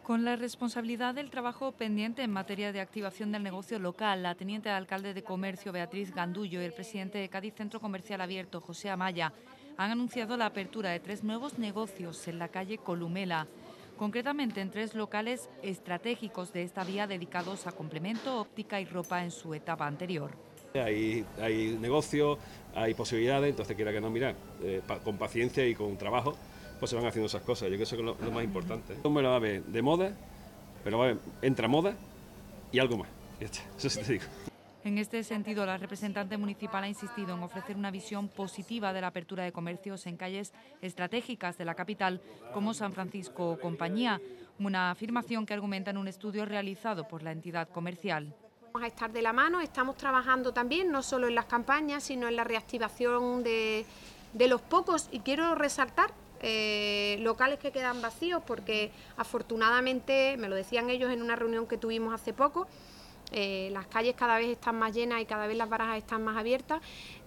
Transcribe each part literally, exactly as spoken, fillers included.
Con la responsabilidad del trabajo pendiente en materia de activación del negocio local, la teniente de alcalde de Comercio, Beatriz Gandullo, y el presidente de Cádiz Centro Comercial Abierto, José Amaya, han anunciado la apertura de tres nuevos negocios en la calle Columela, concretamente en tres locales estratégicos de esta vía dedicados a complemento, óptica y ropa en su etapa anterior. Hay, hay negocio, hay posibilidades, entonces quiera que no mirar, eh, pa, con paciencia y con trabajo, pues se van haciendo esas cosas. Yo creo que eso es lo, lo más importante. Me lo va a ver de moda, pero va a ver, entra moda y algo más. Ya está, eso sí te digo. En este sentido, la representante municipal ha insistido en ofrecer una visión positiva de la apertura de comercios en calles estratégicas de la capital, como San Francisco o Compañía, una afirmación que argumenta en un estudio realizado por la entidad comercial. Vamos a estar de la mano, estamos trabajando también no solo en las campañas, sino en la reactivación de, de los pocos, y quiero resaltar eh, locales que quedan vacíos, porque afortunadamente, me lo decían ellos en una reunión que tuvimos hace poco, Eh, las calles cada vez están más llenas y cada vez las barajas están más abiertas,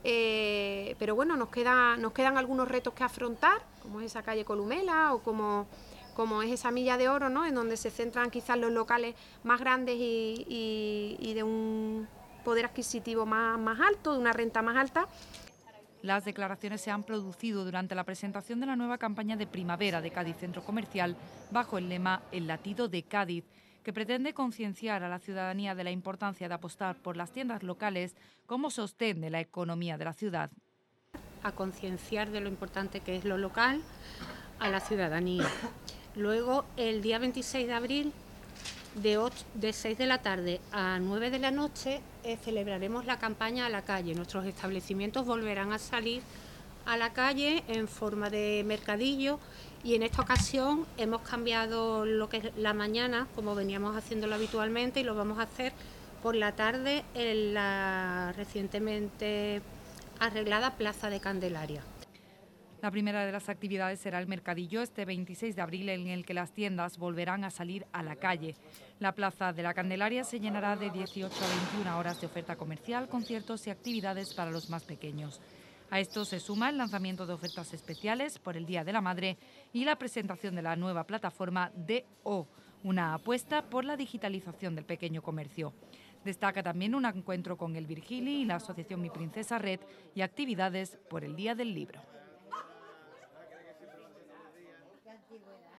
eh, pero bueno, nos, queda, nos quedan algunos retos que afrontar, como es esa calle Columela o como, como es esa Milla de Oro, ¿no?, en donde se centran quizás los locales más grandes y, y, y de un poder adquisitivo más, más alto, de una renta más alta. Las declaraciones se han producido durante la presentación de la nueva campaña de primavera de Cádiz Centro Comercial bajo el lema El latido de Cádiz, que pretende concienciar a la ciudadanía de la importancia de apostar por las tiendas locales como sostén de la economía de la ciudad. A concienciar de lo importante que es lo local a la ciudadanía. Luego, el día veintiséis de abril, de, ocho, de seis de la tarde a nueve de la noche, eh, celebraremos la campaña a la calle. Nuestros establecimientos volverán a salir a la calle en forma de mercadillo, y en esta ocasión hemos cambiado lo que es la mañana, como veníamos haciéndolo habitualmente, y lo vamos a hacer por la tarde en la recientemente arreglada Plaza de Candelaria. La primera de las actividades será el mercadillo este veintiséis de abril, en el que las tiendas volverán a salir a la calle. La Plaza de la Candelaria se llenará de dieciocho a veintiuna horas de oferta comercial, conciertos y actividades para los más pequeños. A esto se suma el lanzamiento de ofertas especiales por el Día de la Madre y la presentación de la nueva plataforma D O, una apuesta por la digitalización del pequeño comercio. Destaca también un encuentro con el Virgili y la asociación Mi Princesa Red y actividades por el Día del Libro.